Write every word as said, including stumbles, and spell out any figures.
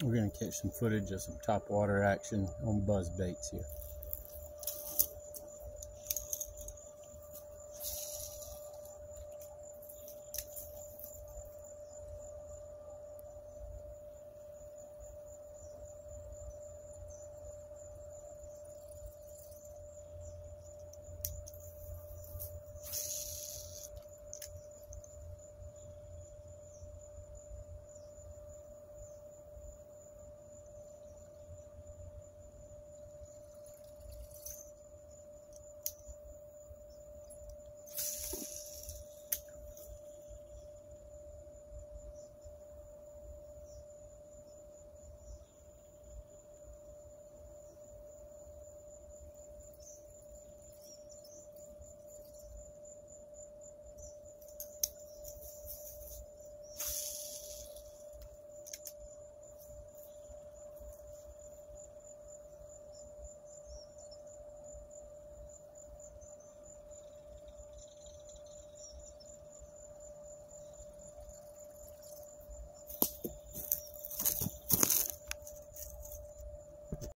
We're going to catch some footage of some top water action on buzz baits here.